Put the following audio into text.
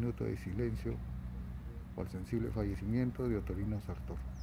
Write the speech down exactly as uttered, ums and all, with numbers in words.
minuto de silencio por el sensible fallecimiento de Otorino Sartor.